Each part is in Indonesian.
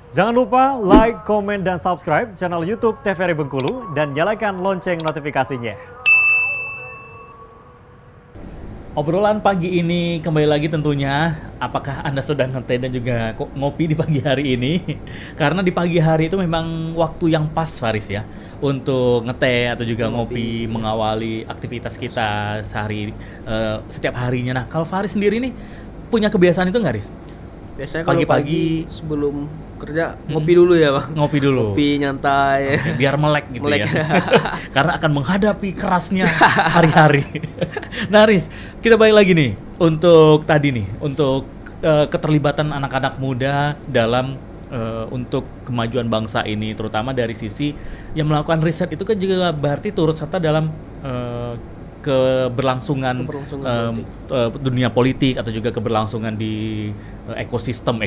Jangan lupa like, komen, dan subscribe channel YouTube TVRI Bengkulu dan nyalakan lonceng notifikasinya. Obrolan pagi ini kembali lagi tentunya, apakah Anda sudah ngeteh dan juga ngopi di pagi hari ini? Karena di pagi hari itu memang waktu yang pas, Faris ya, untuk ngeteh atau juga ngopi mengawali aktivitas kita setiap harinya. Nah, kalau Faris sendiri nih punya kebiasaan itu nggak, Riz? Biasanya kalau Pagi-pagi pagi sebelum kerja ngopi dulu ya Bang. Ngopi dulu. Ngopi nyantai. Biar melek gitu Melek. ya. Karena akan menghadapi kerasnya hari-hari. Nah, Riz, kita balik lagi nih untuk keterlibatan anak-anak muda dalam untuk kemajuan bangsa ini, terutama dari sisi yang melakukan riset itu kan juga berarti turut serta dalam keberlangsungan dunia politik atau juga keberlangsungan di ekosistem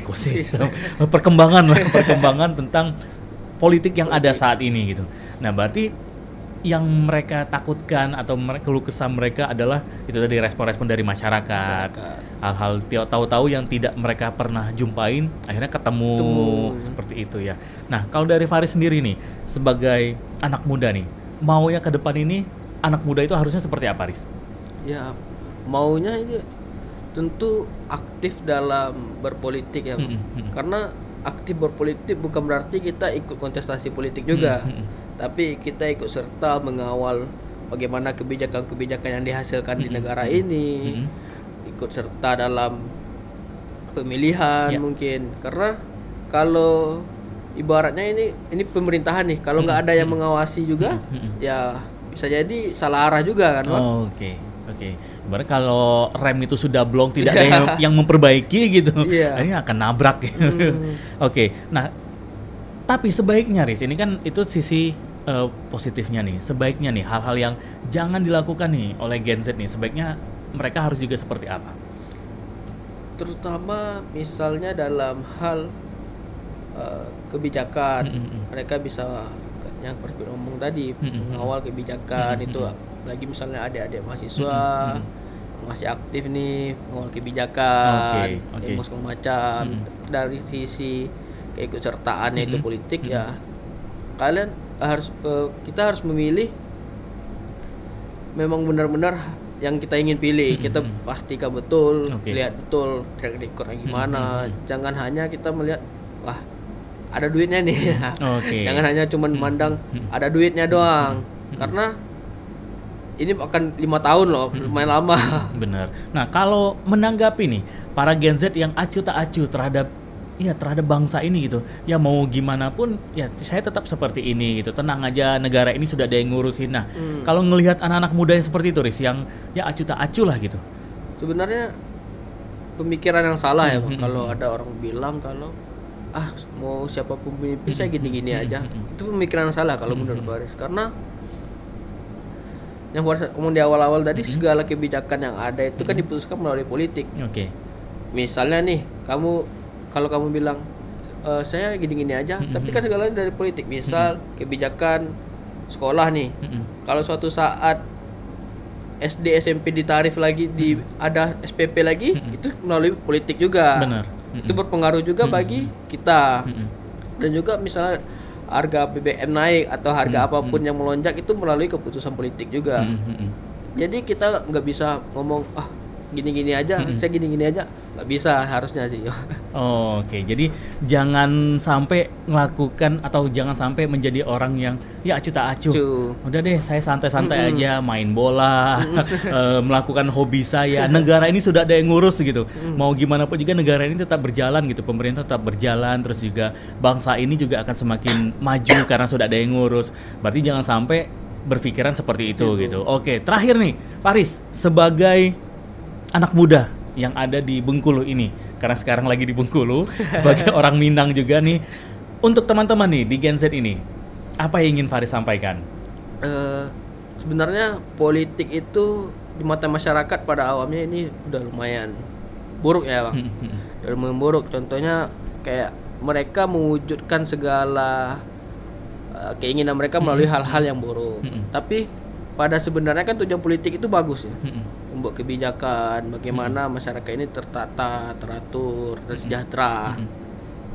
perkembangan tentang politik yang ada saat ini gitu. Nah, berarti yang mereka takutkan atau keluh kesah mereka adalah itu tadi respon-respon dari masyarakat. Hal-hal tahu-tahu yang tidak mereka pernah jumpain akhirnya ketemu seperti itu ya. Nah, kalau dari Faris sendiri nih sebagai anak muda nih, maunya ke depan ini anak muda itu harusnya seperti apa, Riz? Ya, maunya ini tentu aktif dalam berpolitik ya Bang. Karena aktif berpolitik bukan berarti kita ikut kontestasi politik juga. Tapi kita ikut serta mengawal bagaimana kebijakan-kebijakan yang dihasilkan di negara ini. Ikut serta dalam pemilihan mungkin. Karena kalau ibaratnya ini pemerintahan nih, kalau nggak ada yang mengawasi juga, ya bisa jadi salah arah juga kan, Bang? Oke. Ibarat kalau rem itu sudah blong, tidak ada yang memperbaiki gitu, ini akan nabrak. Oke. Nah, tapi sebaiknya, Riz, ini kan itu sisi positifnya nih. Sebaiknya nih hal-hal yang jangan dilakukan nih oleh Gen Z nih, sebaiknya mereka harus juga seperti apa? Terutama misalnya dalam hal kebijakan, mereka bisa yang seperti ngomong tadi, mengawal kebijakan itu, lagi misalnya adik-adik mahasiswa masih aktif nih mengawal kebijakan, segala macam. Dari sisi keikutsertaannya itu politik ya, kita harus memilih memang benar-benar yang kita ingin pilih. Kita pastikan betul, lihat betul track recordnya gimana. Jangan hanya kita melihat wah ada duitnya nih. Jangan hanya cuman mandang ada duitnya doang. Karena ini akan 5 tahun loh, lumayan lama. Benar. Nah, kalau menanggapi nih para Gen Z yang acuh tak acuh terhadap bangsa ini gitu. Ya mau gimana pun ya saya tetap seperti ini gitu. Tenang aja, negara ini sudah ada yang ngurusin. Nah, kalau ngelihat anak-anak muda yang seperti itu, Riz, yang ya acuh tak acuh lah gitu. Sebenarnya pemikiran yang salah ya Bang. Kalau ada orang bilang kalau mau siapapun pemimpin saya gini-gini aja, itu pemikiran yang salah kalau menurut Faris. Karena yang Faris ngomong di awal-awal tadi, segala kebijakan yang ada itu kan diputuskan melalui politik. Misalnya nih, kalau kamu bilang saya gini-gini aja, tapi kan segalanya dari politik. Misal kebijakan sekolah nih, kalau suatu saat SD SMP ditarif lagi, ada SPP lagi, itu melalui politik juga. Benar. Itu berpengaruh juga bagi kita. Dan juga misalnya harga BBM naik atau harga apapun yang melonjak, itu melalui keputusan politik juga. Jadi kita nggak bisa ngomong gini-gini aja, saya gini-gini aja, nggak bisa harusnya sih. Jadi jangan sampai melakukan atau jangan sampai menjadi orang yang ya acuh tak acuh. Udah deh, saya santai-santai aja main bola, melakukan hobi saya. Negara ini sudah ada yang ngurus gitu. Mau gimana pun juga negara ini tetap berjalan gitu. Pemerintah tetap berjalan, terus juga bangsa ini juga akan semakin maju karena sudah ada yang ngurus. Berarti jangan sampai berpikiran seperti itu gitu. Oke, terakhir nih, Faris, sebagai anak muda yang ada di Bengkulu ini, karena sekarang lagi di Bengkulu sebagai orang Minang juga nih, untuk teman-teman nih di Gen Z ini, apa yang ingin Faris sampaikan? Sebenarnya politik itu di mata masyarakat pada awamnya ini udah lumayan buruk ya Bang. Udah lumayan buruk. Contohnya kayak mereka mewujudkan segala keinginan mereka melalui hal-hal yang buruk. Tapi pada sebenarnya kan tujuan politik itu bagus ya. Membuat kebijakan bagaimana masyarakat ini tertata, teratur, dan sejahtera.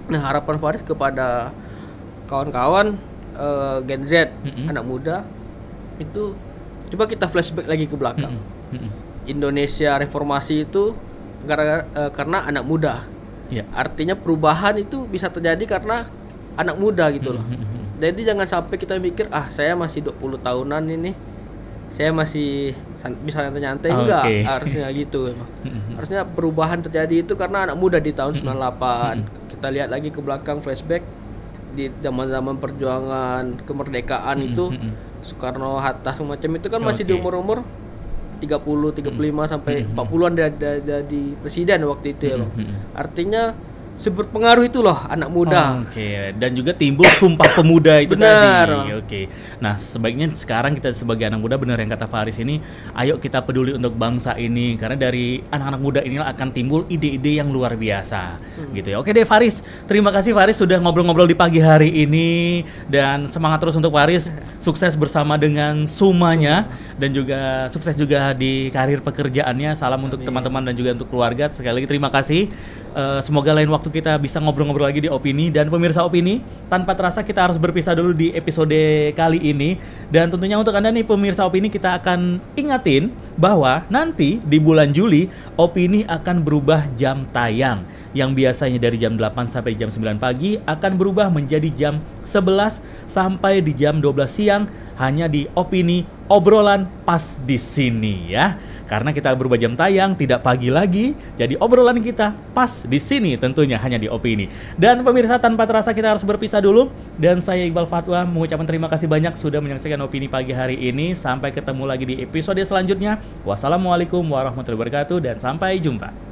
Nah, harapan Faris kepada kawan-kawan Gen Z, anak muda itu, coba kita flashback lagi ke belakang. Indonesia reformasi itu karena anak muda. Artinya perubahan itu bisa terjadi karena anak muda gitu loh. Jadi jangan sampai kita mikir, saya masih 20 tahunan ini, saya masih bisa nyantai-nyantai. Enggak, harusnya gitu. Harusnya perubahan terjadi itu karena anak muda di tahun 98. Kita lihat lagi ke belakang, flashback di zaman-zaman perjuangan kemerdekaan itu, Soekarno, Hatta semacam itu kan masih di umur-umur 30, 35 sampai 40-an jadi presiden waktu itu ya loh. Artinya seberpengaruh itu loh anak muda. Dan juga timbul Sumpah Pemuda itu benar. tadi. Nah, sebaiknya sekarang kita sebagai anak muda, benar yang kata Faris ini, ayo kita peduli untuk bangsa ini, karena dari anak-anak muda inilah akan timbul ide-ide yang luar biasa. Gitu ya. Oke deh Faris, terima kasih Faris sudah ngobrol-ngobrol di pagi hari ini, dan semangat terus untuk Faris, sukses bersama dengan Sumanya, dan juga sukses juga di karir pekerjaannya. Salam untuk teman-teman dan juga untuk keluarga. Sekali lagi terima kasih. Semoga lain waktu kita bisa ngobrol-ngobrol lagi di Opini. Dan pemirsa Opini, tanpa terasa kita harus berpisah dulu di episode kali ini. Dan tentunya untuk Anda nih pemirsa Opini, kita akan ingatin bahwa nanti di bulan Juli Opini akan berubah jam tayang. Yang biasanya dari jam 8 sampai jam 9 pagi akan berubah menjadi jam 11 sampai di jam 12 siang, hanya di Opini, obrolan pas di sini ya. Karena kita berubah jam tayang, tidak pagi lagi, jadi obrolan kita pas di sini tentunya hanya di Opini. Dan pemirsa, tanpa terasa kita harus berpisah dulu. Dan saya Iqbal Fatwa mengucapkan terima kasih banyak sudah menyaksikan Opini pagi hari ini. Sampai ketemu lagi di episode selanjutnya. Wassalamualaikum warahmatullahi wabarakatuh dan sampai jumpa.